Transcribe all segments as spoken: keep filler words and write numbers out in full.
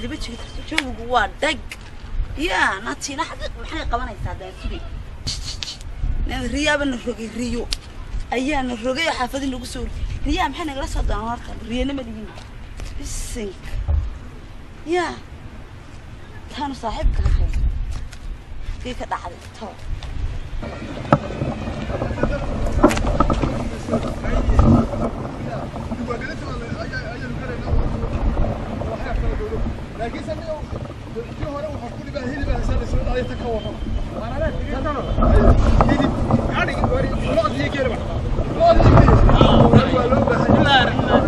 ربيت شو جوار دق يا ناتي نحقق محل قوانا يساعدين سوري ريا بنروقي ريو أيام الرجية حافظين لو قصور ريا محنا جلسة دانارك ريا نمدين بالسنك يا كانوا صاحبك هاي كيف كده حد تطور لكن سمعوا في هنا وحكوا لي بقى هي بقى سنة سنة عليه تكور أنا لا هيدي يعني لغة هي كده بقى لغة هي كده لا لا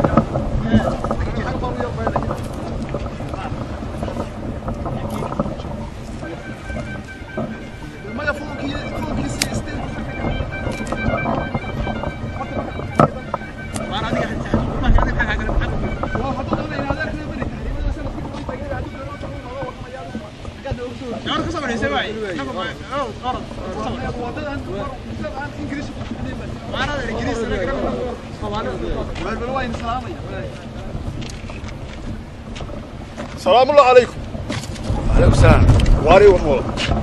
ما يفوق يفوق يستل ما أنا أديك حتى ما كان أديك حاجة أنا كسبنا يسوي. نعم ما أنا غلط. وضعنا وضعنا إنجليز. ما أنا إنجليز أنا كده. ما بالوين سلامي. السلام الله عليكم. عليكم السلام. واري وحول.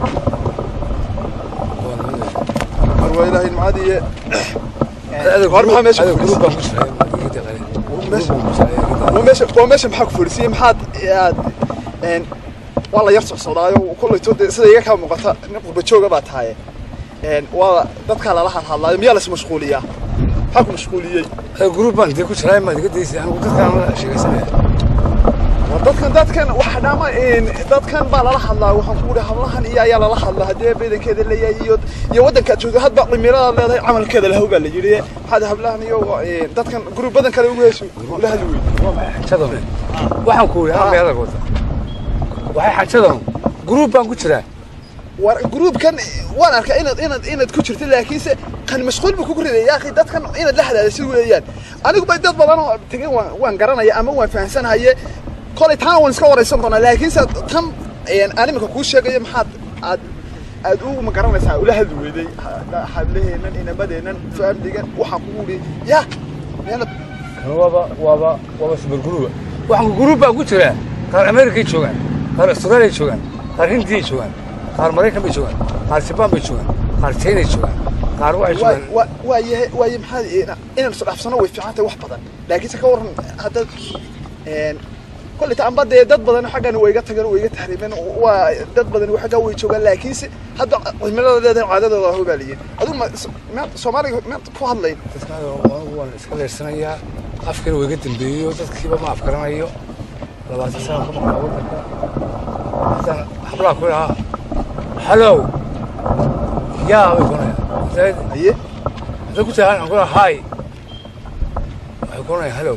أروى إلهي المعادي. هذا قارب حماش. هذا جروب مسلم. ومش ومش ومش محك فرسي محد يعني والله يرسل صدايا وكل تود سيدا كم مقطع نقول بتشوجا بتاعي يعني والله ضدك على راحة الله ميالس مشغولية حكم مشغولية جروب بان دي كوش هاي ما دي قديس يعني ضدك على شيء سنة وضدك ضدك كان واحد ما إن ضدك كان بالله راح الله وحنقول الله هن إياه يلا راح الله هدي بيدن كذا اللي يود يودك تشوف هاد بعض الميراد اللي عمل كذا اللي هو قال لي يجري هذا هبلان يو ضدك كان جروب بدن كانوا يقولوا ولا هلوي شذهم waxaan ku yiraahdaa meelaha wada waxay xajadaan group baan ku jiraa war group kan waan arkay inaad inaad inaad ku jirto laakiin se kan mashquul buu ku riday yaa akhi dadkan inaad la hadaasho weeyaan anigu bay dad badan oo tagay waan garanaya ama waan fahansanahay kolay taan waan iska wareysan doonaa laakiin se tan een animka ku sheegay maxaad aad aad ugu ma garanaysaa ula hadli weeday hadlaheenan inabadeenan faamdigan waxaan ku wuri yaa yana waba waba waba super group waxaan group baan ku jiraa qaar America joogan qaar Australia joogan qaar Hindi joogan qaar Mareykan bay joogan qaar Japan bay joogan qaar China joogan qaar waxay joogan waaye waaye maxaa inaan soo dhaafsano way fiicantay wax badan laakiin se ka waran hadda een kulli taan badee dad badan xaqan way iga tagan way iga tahriibeen waa dad badan waxa ka way joogan laakiin se hadda cimiladeeda caadadooda ah baa leeyahay aduu ma Soomaaliga ma ku hadlayn dadka waan iska leersanayaa afkana way iga dambeeyo dadkiiba ma afkaranayo labaatan sano ka maqan wadanka hadan hablaha ku lahaa hello yaa way kunaya zaid aye dadku tahan aan ku lahaa hi way kunaya hello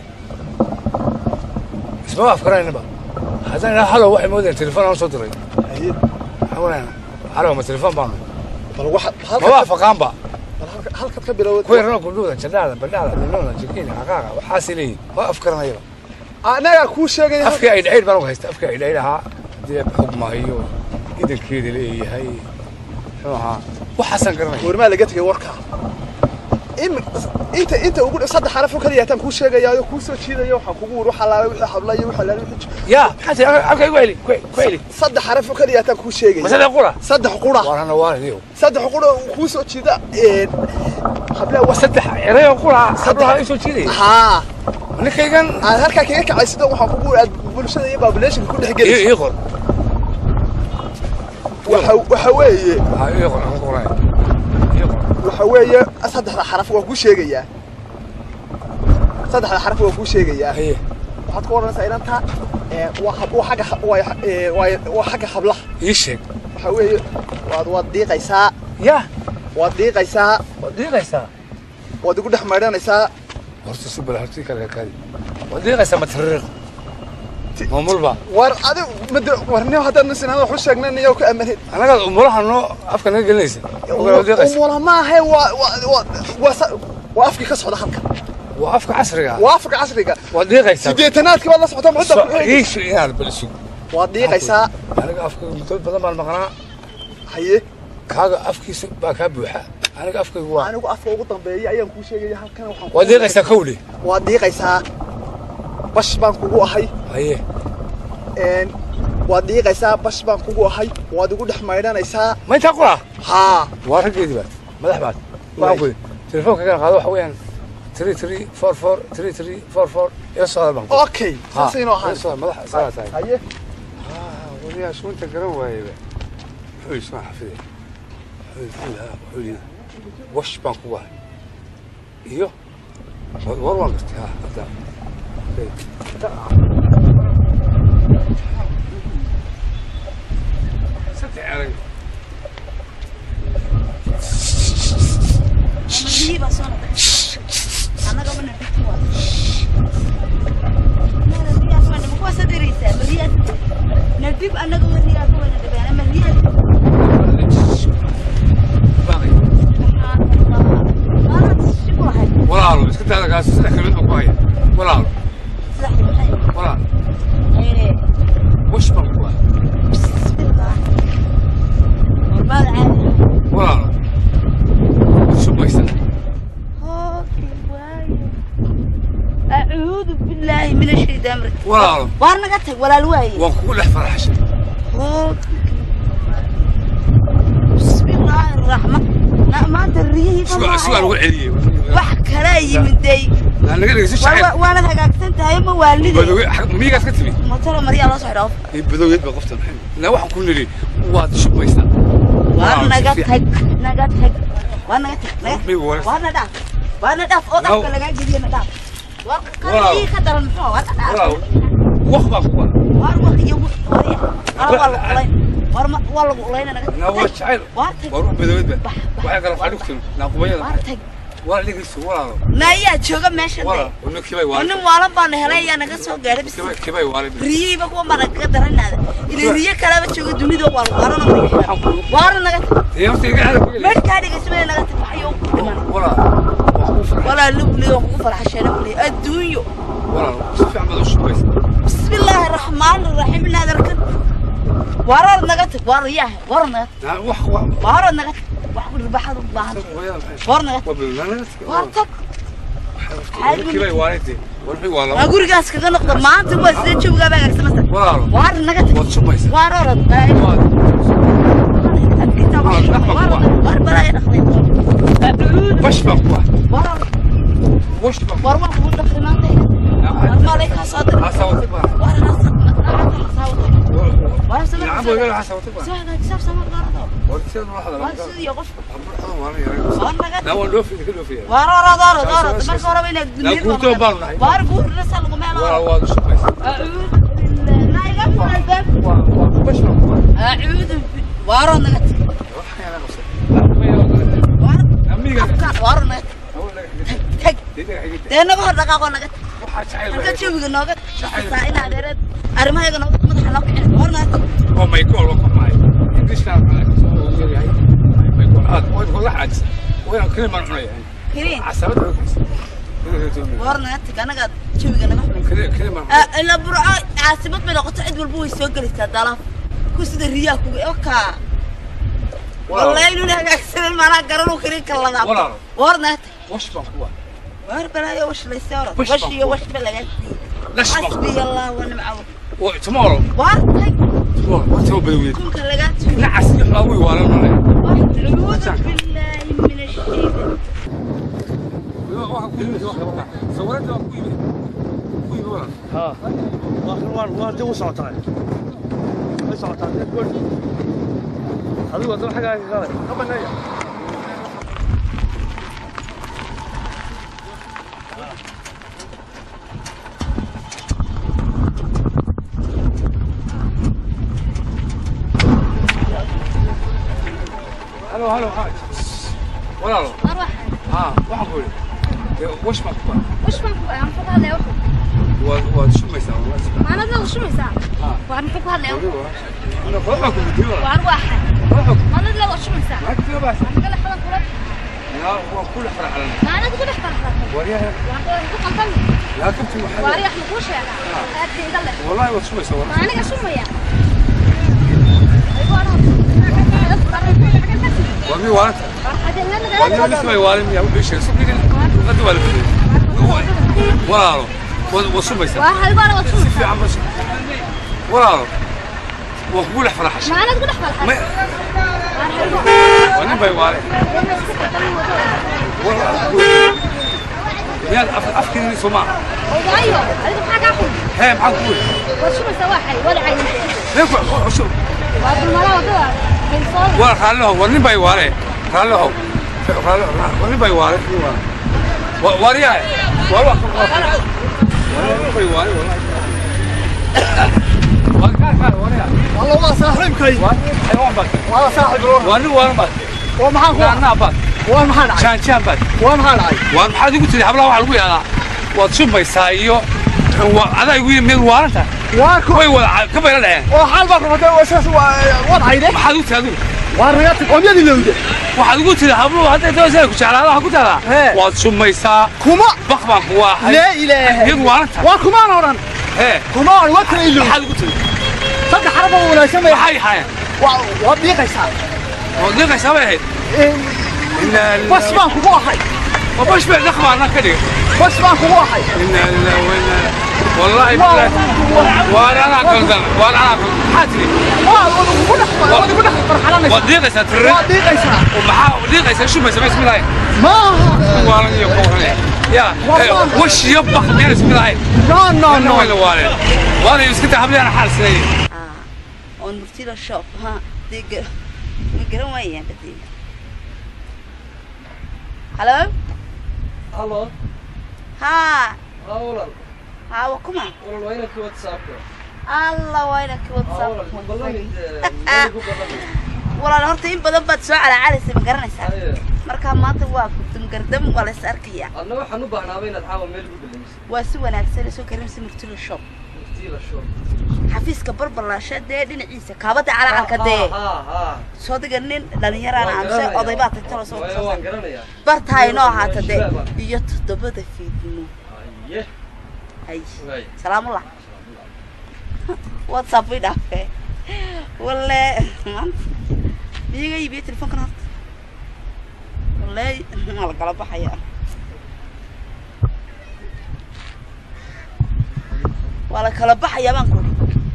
isma afkaranayna ba hadan ila hello waxay moodeen telefoon aan soo diray aye xawana hello ma telefoon baan bal waxa ma waafaqaan ba halka ka bilowday كويرنا كلنا جدالة بدالة منونا جكين حقاقة وحاسيني ما أفكرنا يلا أنا أكون شيء أفكر عيد عيد بروح هست أفكر عيد عيدها دي بحكم هيو كده كده اللي هي شو ها وحسن قرنا ورما لقيتك وركا إم أنت أنت أقول صدق حرف كذا يتم كل شيء يا كل شيء يا حكومة روح على حبلا يروح على يا حتى أوكي كويلي كويلي صدق حرف كذا يتم كل شيء مثلا قرة صدق قرة وانا وانا ديو صدق قرة كل شيء ذا حبلا وصدق يا قرة صدق إيش كذي ها نكى كان أنا هالك كيك عايز ده وحكومة بقول شيء يبقى بلاش كل حاجة يغر وحوي ها يغر قرة وحوي صدق حرف وكل شيء يا صدق حرف وكل شيء يا هي waxaad ku oranaysaa inanta ee waa xaga waa xaga xablaha يشك waxa weeye waad waad diiqaysaa يا waad diiqaysaa وديقيسا waad ugu dhex maydhanaysaa horta si bal horta kale kale وديقيسا ما تفرق ما ملبا war adigu mid warniyo hadaan sinada wax u sheegnay iyo ka amanid anaga umulaha no afka naga gelinaysa وديقيسا umulaha ma ahay waa waa waa afki ka socda halka waa afka casriga waa afka casriga وديقيسا sideetanaadkii baad la socotaa muxuu ku ايش يعني بالسوق waad diiqaysaa anaga afka muddo badan baan maqnaa haye kaaga afkiisa baa ka buuxa aniga afkaygu waa anigu afka ugu dambeeyay ayaan ku sheegay halkan waxaan وديقيسا كولي waad diiqaysaa bash baan kugu ahay haye een waad dhiiqaysaa bash baan kugu ahay waad igu dhex maydhanaysaa ما انت اقرا haa وارك ايدي بعد مدح بعد ما اقول تليفونك كان هذا waxa weeyaan three three four four three three four four يسوى البنك okay saasino ahaan يسوى مدح صلاه haye اه وليا شو انت قرا وايد حوي اسمع حفيظ حوي حوي وش بنك واحد ايوه والله قلت ها قدام ستي علي Riyi baa soo noqday. Anaga ma nabti waa. Nara riyaa ma nabti waa sadiraysa. Riyaa. Nadib anaga ma riyaa ku wada dabana ma riyaa. باقي ما تشوف واحد. ولا عارف بس كنت هذا قاعد اسرح كلمه كويس ولا عارف صحي صحي. ولا عارف ايه. وش بنك بسم الله. والله عادي. ولا عارف شو بيصير أعوذ بالله من الشيطان الرجيم. ولا عارف وارنا قتك ولا الواي. وكل فرح عشان بسم الله الرحمن. لا ما تريه. شو شو اقول عليه وحك هلاي من دي. انا قاعد اقول شعير وانا هقاكت انت هاي ما والدي. بدوي ميغا كتبي ما ترى مريا الله صعد بدوي يد بقفت الحين لا واحد كل لي واد شو بيصير وارنا قتك نقتك وانا قتك وانا داف وانا داف او داف كلا جدي انا داف وكان خطر المحو وانا وخبا خبا وار وقت يوم وريا والله والله والله والله انا قتك لا شعير وروح بدوي يد waxay kala fadhigtay naqbayada وارتك wala ligiisu walaalo naya jooga meesha wala unu kibay wala nin waalan baan helay ayaa naga soo gaaray bis kibay kibay wala riiba kuwa maraga daranaada ilaa riya kala ba jooga dunida waa waarana waarana naga يمسك قاعد اقول marka dhigasmay naga tafaxyo ولا wala lubliyo ku farxashana wali adduunyo ولا شوف عمل شو كويس بسم الله الرحمن الرحيم نادركن warar naga tag wariyaha warar naga لا وح warar naga wax ku baxad u baahan warar naga warar tag كبي والدي ورحي والله waa gurigaas kaga noqdo maanta waa sida jooga baa agsamada ولا warar naga tag وش كويس warar warar balaa dhaqday وش بقى warar وش بقى war ma ku dhaqday maanta war ma lay ka soo dir حسوتك بقى war حسوتك war sama نعم ولا حسوتك بقى soo hagaag sama qarado ورتين واحد war sidii qof war war naga لا ولا في كله فيها war war war war marka hore inay لا كنت بالله war guur rasal lagu meel ولا واضح شو كويس لا يقفل الباب وش بقى اعوذ war naga وحي انا بس war امي afkaan war naga tag deena hor dhaqaaqo naga waxaa jacayl halka joogiga nooga saa in adeerad arrimahayaga nooga madaxa noo kicin war naga oo may gool ku maay inglishaan soo yeelay may gool aad oo wala xaajis oo kale ma cunay kiriin casabad war naga tag anaga joogiga naga kale kale ma ila burco caasibad bay noqoto cid walba way soo galaysaa dalaaf ku sida riyaa ku oka wallahi inuu hagaagsan mana garano kiriin kala war naga وش بقى war balaayo wash la sawra wash iyo wash balaga ليش حسبي الله ونعم بقى tomorrow war tag tomorrow تو بدوي كنت laga نعس يحاوي ولا ما أعوذ بالله من الشيطان ها واخر وان وان جو صوتاي اي صوتاي قول هذا وضع حاجه قال طبعا هي هلو هلو حاج ولا لا اروح ها واحد قول وش بقى وش ما عم فوق هذا يوم وشو ما يسوي ما انا وش ما يسوي وعم فوق هذا يوم انا فوقكم بدي واروح ما انا لا وش ما يسوي ما كثير بس عم قال حدا كلك لا هو كل حرق علينا ما انا تقول احنا وريها وعم تقول قلبي لا كنت محل واريح نقوش يعني هاتي يدلك والله وشو ما يسوي ما انا شو ما يعني ايوه انا ومي وانت ومي لسه ما يوالم يا ابو شيء صدق قد ولا ولا وشو ما يسوي واحد بقى وشو في عم ولا وقول فرحش ما أنا تقول أحفل حاجة وانا بيوالي يا افكر اني سمع ايوه عندك حاجه اخذ هي معقول وشو مسواحي ولا عين ليك شو وابو الملاوه ده بالصوت ولا خلوه وانا بيوالي خلوه خلوه وانا بيوالي وريا والله وانا بيوالي والله والله ما صاحبك حيوان بك والله صاحب روح وانا وانا بك ومحاك انا بك ومحاك شان شان بك ومحاك waan maxaad igu tiri hablaha waxa lagu yaadaa waad shumbaysaa iyo adaa igu yimid waaranta waa ku way wada ka bayla dhaceen oo xal baa qabtay oo saas wadayde maxaad u taadu waa ragati qoomyadii lowde waxaad igu tiri habluhu hadday doosay ku jeclaadaha ku taada waad shumbaysaa kuma baqbaan ku waaxay la ilaaha iyagu waaranta waa kuma oran ee kuma oran waa tan ilo maxaad igu tiri saddex xarabo wanaagsan bay maxay hayeen waa waa diiqaysaa oo diiqaysaa bay ahayd bas baan kugu ahay وباش بقى نخبع انا كده بس ما هو واحد إن وين والله بالله وانا انا قلدان وانا انا حاتري والله ولا ولا فرحان وديقه ستر وديقه ومحا وديقه شو بس بسم الله ما وانا يقول يا وش يبخ من بسم الله لا لا لا ولا ولا وانا يسكت حبلي انا حال سنين اه اون مرتي الشوب ها ديق مقرن وين بدي هلو هلو ها ها والله ها وكما والله وينك واتساب الله وينك واتساب والله والله horta in badan baad soo calaacalaysa ma garanaysaa marka maanta waa furtum gardam waa la is arkaya anna waxaan u baahnaabay inaad caawa meel ugu dhalayso waa si wanaagsan soo karimsi murtilo shop murtilo shop xafiiska barbalaashada dhinaciisa kaabada calacalka dee ha ha soo diga nin dhalinyarana amse oday baa tagtalo soo waan garanayaa bartaay noo ahaata dee iyo todobada fiidnimo aye ay salaamullah whatsapp way dhaafay walla iyaga iibiyo telefoonkan horta wallahi ma la kala baxaya wala kala baxaya baan ku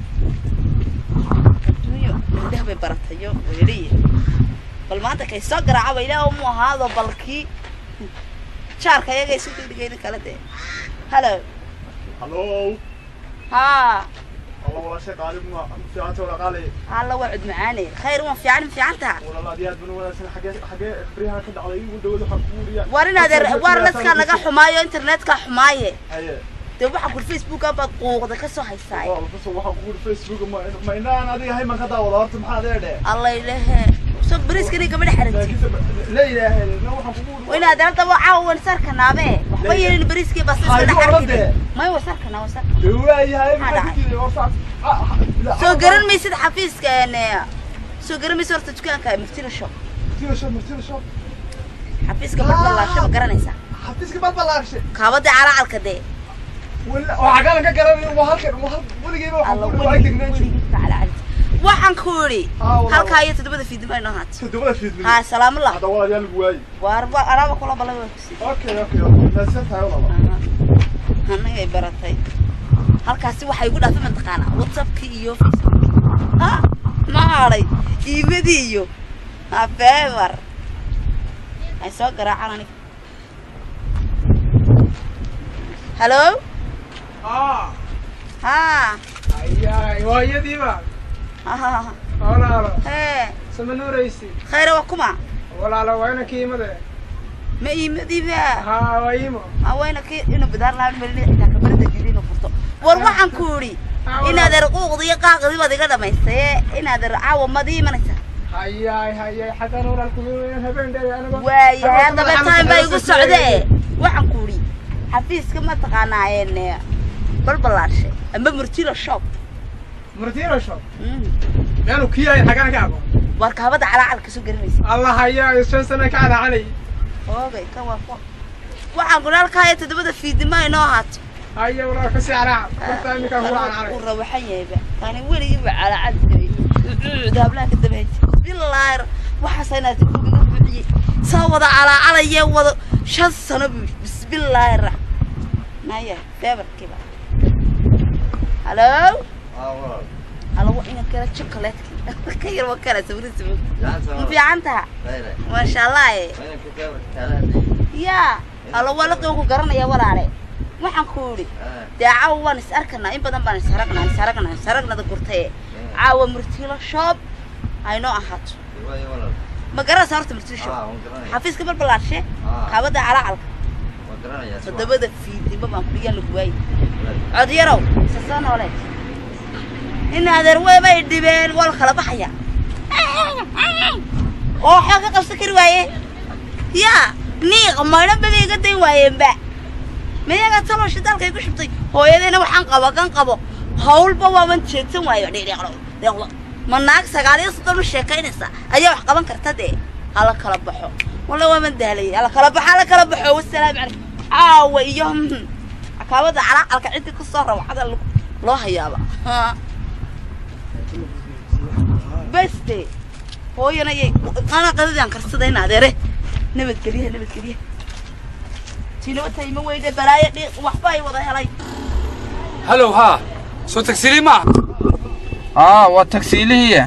duuyo indhaha bay baratayo weeriye bal maanta kay soo garaacay ilaahu mu ahaado balkii jaarka iyaga isu dhigayna kala de hello hello ha والله ولا شيء قالب ما في عنته ولا قالي الله وعد معاني خير وما في عالم في عنتها والله دياد بنو ولا سنة حاجة حاجة خبريها كده على يقول دول حكوريا ورنا در ورنا كان لقى حماية إنترنت كحماية هي تبغى حقول فيسبوك أبغى قوة كسر هاي والله بس هو حقول فيسبوك ما ما إنا أنا دي هاي ما كذا ولا أرتم حدا ده الله يله سب بريس كني قبل حرنتي لا إله إلا الله حقول وين هذا تبغى عاون سركنا به وين البريس كي بس هاي ما هو سركنا هو سركنا هو هاي هاي ما كذي وصعت سو قرن ميسد حفيز كان سو قرن ميسد ورت تكان كان مفتين الشوب مفتين الشوب مفتين الشوب حفيز قبل الله شو قرن يسا حفيز قبل الله شيء كابد على على كده ولا وعقالك قرن وهالك وهال ولا جيبه حقول وايد نجي على على waxaan ku uri halka ay todobada fiidnimo ay nahaat todobada fiidnimo ha salaam allah hada wala yal guway warba araba kula balay okay okay okay nasat hay wala hanay baratay halkaasi waxa igu dhaafay mantaqaana whatsapp-ki iyo facebook ha ma haray iimadii iyo ha fever ay soo garaacaan hello ah ha ay waayadii ba ha walaalo ee samanuuraysi khayr wa kuma walaalo wayna kiimade ma iimadii ba ha wayimo awayna ki inuu bidaar laan meelay ila kabarada jidina furto war waxaan ku uri inaad arquuqdiyo qaaqdi baad iga dhamaystay inaad raawo madii manaysa hayay hayay xataa walaal ku habeen dheer anaga waay hada bataan bay igu socdee waxaan ku uri xafiiska ma taqaanaayeen balbalaashe amba murtilo shop murtilo shop yaanu kiyay xagaan ka aqoon war kaabada calacalka soo garmaysa allah hayay shan sano ka calacalay اوكي كمان فوق waxaan guraal ka hayay todobada fiidnimo ay noo haato ayo wala ka saaraa fartaami ka huwa aan uu rawaxan yahay ba taani waliga ala cadday daabla ka dabay billaah waxa saynaad ku bixiyay soo wada ala alaya wada shan sano bismillaah naya fever kiba hello ah wala على وين كلا شوكولاتة كير وكلا سوري سوري في عنتها ما شاء الله يا على ولا توقو قرنا يا ولا عليه ما حنقولي دعوة نسأركنا إن بدن بنا نسأركنا نسأركنا نسأركنا ذكرتيه عاو مرتيلا شاب I know أحد ما قرأ صارت مرتيلا شاب حافظ قبل بلاشة هبدا على علق فدبدا في دبا ما كليا لقواي عاد يرو سسانا ولا إن هذا روي ما يدبل ولا خلا بحيا أو حاجة قصة رواية يا نيق ما نبي قدي وايم بقى ما يقعد صلوا شدال كي يكون شبطي هو يدينا وحن قبا كان قبا هول بوا من شيء وايو دي دي قلو دي قلو من ناق سقالي صدر الشيكين إسا أيها وحقبان كرتدي على كلب بحو ولا ومن دهلي على كلب بحو على كلب بحو والسلام عليكم عاو يوم عكاوة على على كعدك الصهرة وحدا الله يابا ها بس دي هو ينا يي أنا قدرت أنكر صدقين هذا نبت كليه نبت كليه تيلو تاي ما ويدا بلايا دي وحباي وضع هلاي هلو ها سو تكسيلي ما اه والتكسيلي هي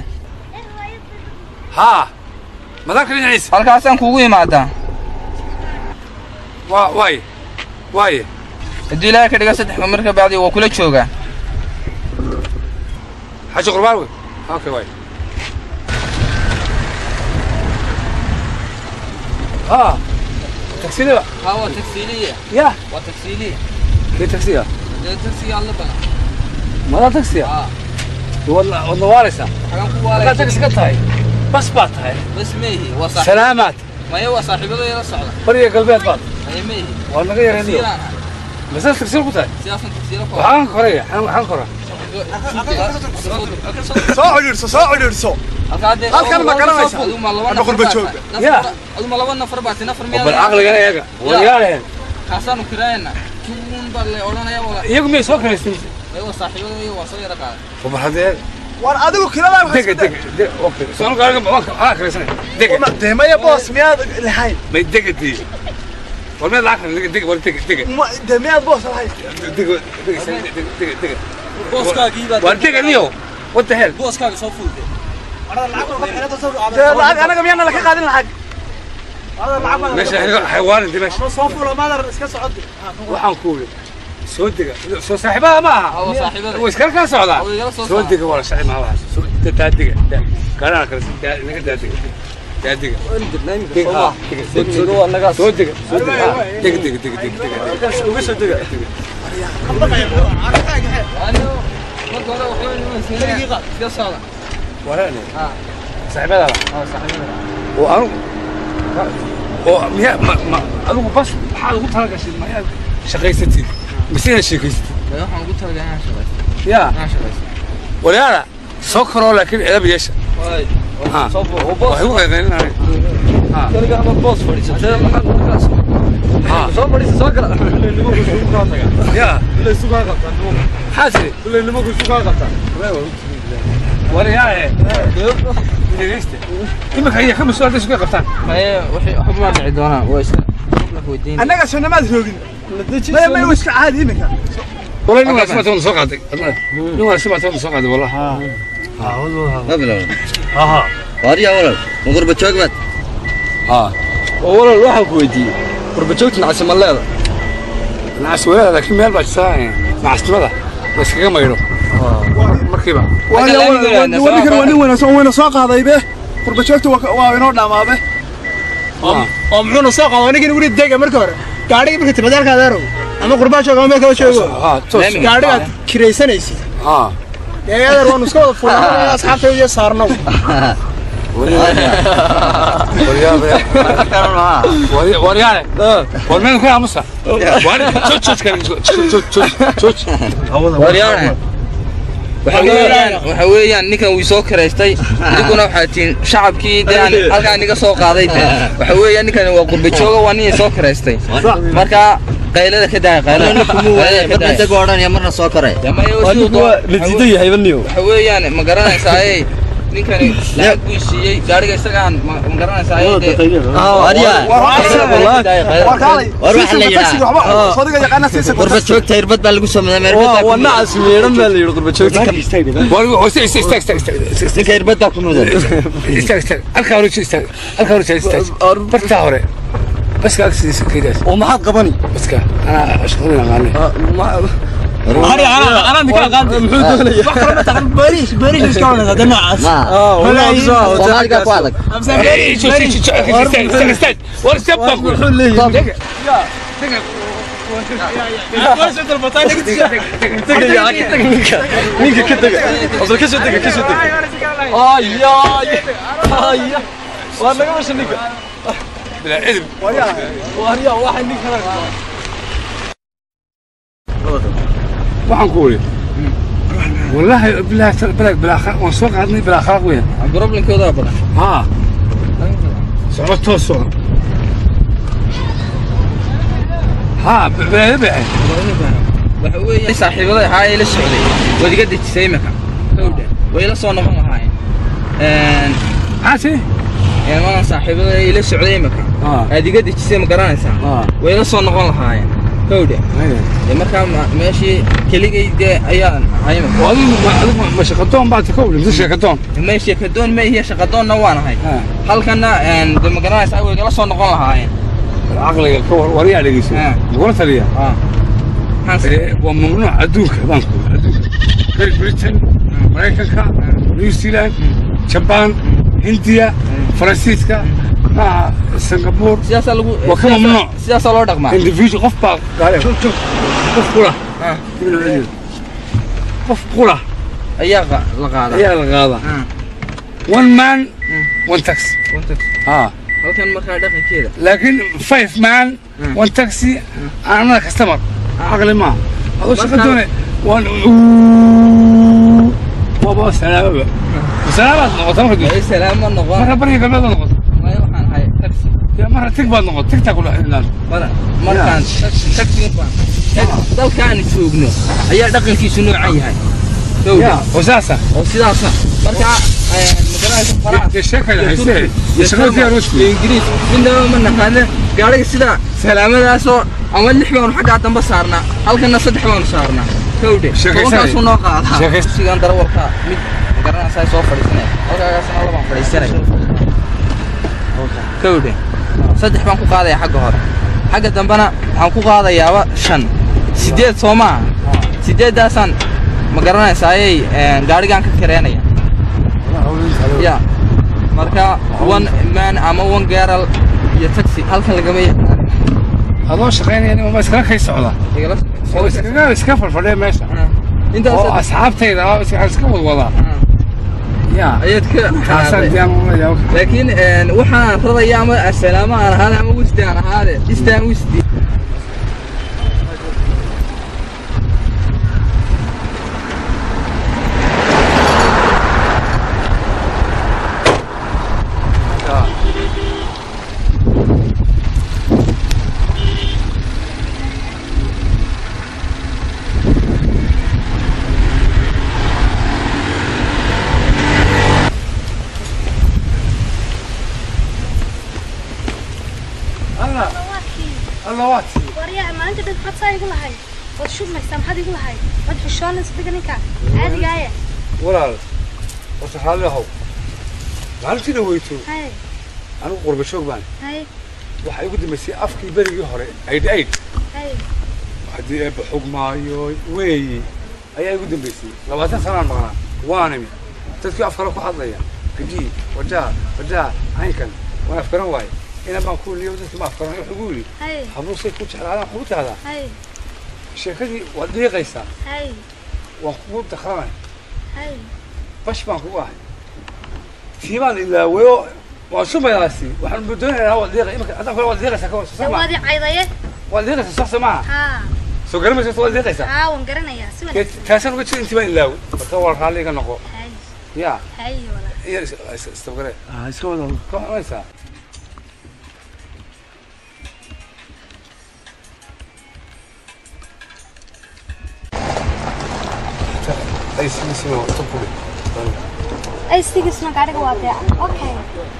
ها ماذاك العيس halkaasaan kugu imaadaa waa way way hadii ilaahay ka dhiga saddex marka bacdi waa kula joogaa xaji qurbaan way okay way ها تكسيلي ها waa تكسيلي يا waa تكسيلي كي تكسيلي ده تكسي الله بنا ما تكسيلي اه والله والله وارثة حاجة كوالي لا تكسي كتاي بس باتاي بس ماهي وصاحب سلامات ما هي وصاحبه يلا صعدة بريء قلبي بات هي ماهي والله غير هندي بس تكسيل كتاي سياسة تكسيله كوالي وحان كوريا حان كوريا soo xidhiidhso soo xidhiidhso halkan ma garanaysaa ama qurba jooga يا aduma laba nafar baati nafar meel بالعقل انا ياga wariyaale kaasaan u kireeyna tuun bal oranaya wala iyagu ma soo kareystin ay wasaaxibada iyo waa soo yara qaad وبر hadee war adigu kiladaa deg deg deg okay soo gaariga ma ha kareysan deg deemaya boos miyaad lahayn ma degadi والله لا دق دق ولا دق دق deemiyaad boos lahayn دق دق دق دق booskaagii baa وردق اليوم what the hell booskaaga soo fuulday lacag anaga miyaana laka qaadin lacag ماشي حيوان انت ماشي soo fuulo maadar iska socod waxaan ku wuli soo diga soo saaxibaha ma aha oo saaxiibada oo iska ka socda soo diga wala saaxiib ma waxa soo taa diga kana kala naga daa diga daa diga diga diga anaga soo diga diga diga diga diga uga soo diga ano marka hore waxay inuu iska iska socda walaani ha saaxiibada oo saaxiibada oo anu oo miya ma adigu bas waxa ugu talagashay ma shaqaysatid مسينا شيكيست. لا إحنا قلت لك أنا شغال. يا. أنا شغال. ولا لا سكر ولا كل إذا بيش. هاي. ها. صبر وباص. هو غيرين هاي. ها. تلقى أنا باص فريسة. ترى ما حد مكاس. ها. صبر فريسة سكر. اللي ما كنت سوق قطع. يا. اللي سوق قطع. حاسي. اللي ما كنت سوق قطع. ولا يا. ليست. إما هي خمس سؤال سوق قطع. ما هي وحي أحب ما نعدونا ويش. أنا قاعد شنو ما أدري. ما ما يوسع عادي مكان. والله ما سمعت سوق قطع. ما سمعت سوق قطع والله. ها. ها والله. ما بلا. ها. واريا ولد. مغرب شوقت. ها. والله الواحد كويتي. قرب شوقت نعس ملاذ. نعس ولا لكن ما يلبس ساعة. نعس ماذا؟ بس كم يروح. مركبة. وانا وانا وانا وانا وانا سو وانا ساق هذا يبه قرب شوقت وانا نعم به. oo muxuu soo qaado aniga inuu rid deega marka hore gaariga markii timadalka adeero ama qurbaan jooga meel kala joogo ha gaariga kireysanaysid ha ee adeer waan iska wada fuulnaa asxaabta iyo saarno وريا وريا ورمين كل عمصة وريا شوت شوت كان شوت شوت شوت وريا waxa weeyaan ninkan uu soo kareystay diguna waxa tiin shacabkii daan halka aniga soo qaaday waxa weeyaan ninkan waa qurba jooga waa nin soo kareystay marka qaylada ka daa qaylada kuma waayay ka daa go'aan ya marna soo karay waxa weeyaan ma garanaysaa ay ninkani lacag buu siiyey gaariga isagaan ma garanaysaa اه اريا قربة شوكتا يربط بالقصة من أمريكا والناس ميرم اللي قربة شوكتا استنى استنى استنى لك يربط لكم هذا استنى استنى الخارج استنى الخارج استنى برتاوري بس كذا كذا وما حد قبني بس كذا أنا أشتغل أنا أنا أنا أنا مكان قاعد محدود لي بكرة تعرف باريس باريس إيش كانوا هذا ناعس اه والله أبزاه وما لقى قوالك شو شو شو استنى استنى استنى ورسبك وصلت البطايق مين كده أصل كيس ودك كيس ودك آي يا آي وانا قبل شنيك بلا علم ويا ويا واحد نيك waxaan ku wari wallahi bilaa bilaa bilaa waan soo qaadnay bilaa khaq weyn problemkooda badan ha socoto soo ha bilaa bilaa waxa weeye saaxiibada ahaa ee la socday wadiga dejisay marka hawda way la soo noqon lahaayeen een caasi ee ma saaxiibada ee la socday marka adiga dejisay ma garanaysaa way la soo noqon lahaayeen hawda ee marka meeshii keligayde ayaan hayma wadiga ma shaqadoon baad ka wali ma shaqadoon ma shaqadoon ma iyo shaqadoonna waan ahay halkana een ma garanaysaa way la soo noqon lahaayeen aqliga ka wariya dhigayso goor taliya ha وممنوع أدوك بانكو أدوك غير بريطان أمريكا نيوزيلاند جابان هنديا فرنسيسكا مع سنغافورة سياسة لو وكم ممنوع سياسة لو دغما اندفيدو قف با قال شوف شوف قف قرا اه قف قرا ايا لغاده ايا لغاده one man one tax one tax اه halkan markaa dhaqankeeda laakiin five man one taxi ana customer عقلي ما هذا شقدوني وان بابا سلامة سلامة نقطة ما أي سلامة نقطة مرة بريء قبل هذا نقطة ما يروحان هاي تاكسي يا مرة تقبل نقطة تك تاكل الآن مرة مرة كان تاكسي نقطة ده كان يسوقنا أي دقن في شنو عي هاي يا وساسة وساسة مرة مثلا الشكل هيسه يشغل فيها روسي إنجليز من ده من هذا قال لك سدا سلامة ده سو أول لحمة ونحاجة عتم بصارنا هل كنا صدق ما نصارنا كودي كوكا سونا قاعد سيجان دروك ميت قرنا ساي سوفر السنة أو كذا سنة الله ما فري السنة كودي صدق ما كوكا هذا يا حق هذا حق دمبنا عن كوكا هذا يا شن سيدات سوما سيدات ده سن ما قرنا ساي قاري كان كثيرين يا يا مركا one man أما one girl يتاكسي هل كان لقمية هذا شغال يعني ما يسكر كيس علا هو يسكر يسكر فرلي ماشي أنت أصحابتي إذا يسكر والوضع يا أيدك حسن ديان لكن وحنا فرض أيام السلامة أنا هذا مو وسدي أنا هذا استان وسدي الله واتي وريا ما أنت تدفع صاير يقول هاي وتشوف ما يسمح حد يقول هاي ما تحشون صدقني كا عادي جاية ولا وصحال له ما عرفت له ويتو هاي أنا قرب شوق بان هاي waxay ugu dambeysay afkii berigii hore ayd ayd هاي hadii ay xugmaayo weey ayaa ugu dambeysay labaatan sano maqnaa waanimi dadkii afkala ku hadlaya kadib wajaa wajaa aynkan waan afkaran waay ina baan ku liyo dadkii ma afkaran wuxuu ugu yiri هاي habruusay ku jeclaadaan xubtaada هاي sheekadii waa deeqaysaa هاي waan kugu dakranay هاي bash baan kugu ahay tiimaan ilaa weyo waan sumayaasi waxaan budoonayaa waa deeqay imika adan kale waa deeqaysaa ka soo ma وادي عيضية waa deeqaysaa sax sama ها soo garamaysaa waa deeqaysaa ها ونقرنا يا سوى كاسان وجه انت بين لاو marka waa raaliga noqo هاي ya هاي ولا iyo istabgare ah iska wada ko aysa ay sii sii oo topule أي ستيك اسمك عارف واضح أوكي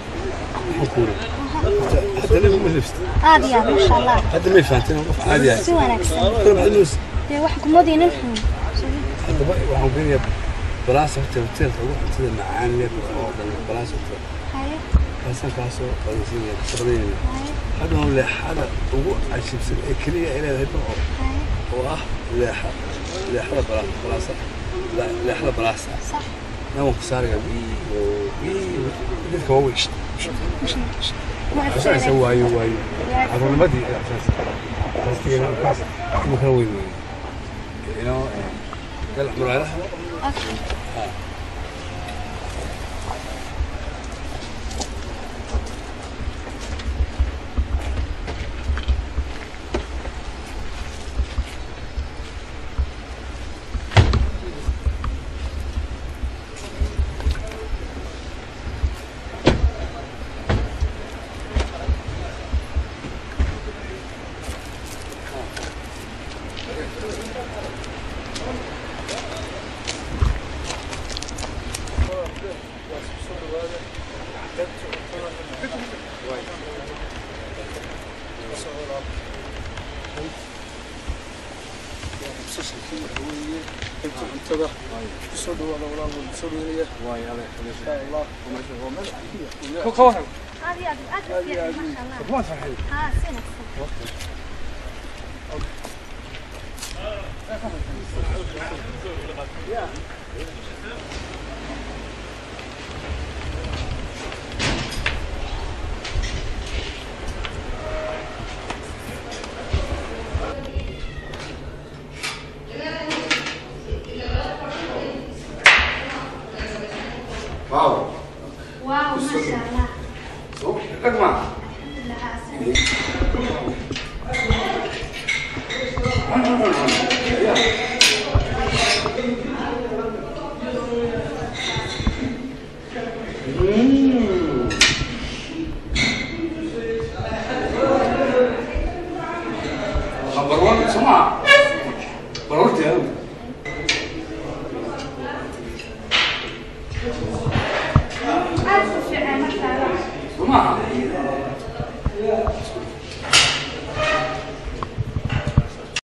حتى أنا ما لبست عادي يعني إن شاء الله حتى ما فهمتني وقف عادي يعني سوى نكسر كل واحد نوس دي واحد كمودي ننحن حتى بقى waxaan geeyaa balaas hotel hotel ugu cuntada macaan leh oo dhan balaas hotel هاي baasan kaasoo qadaysiin shaqadeena hadda oo leexada ugu cashibsan ee kaliya inay haydo oo ah leexa leexada balaas balaas leexada balaas صح نعم كسارة بي بي بدك هو إيش عشان يسوي هاي وهاي هذا ما بدي عشان بس تيجي نعم كاس ممكن هو يسوي you know قال عمره على أوكي هذه هذه أكل فيها ما شاء الله ها سنة واو واو ما شاء الله أجمع لا سنة نمبر واحد سمع برورت يا أبو ألف شيء ما شاء الله سمع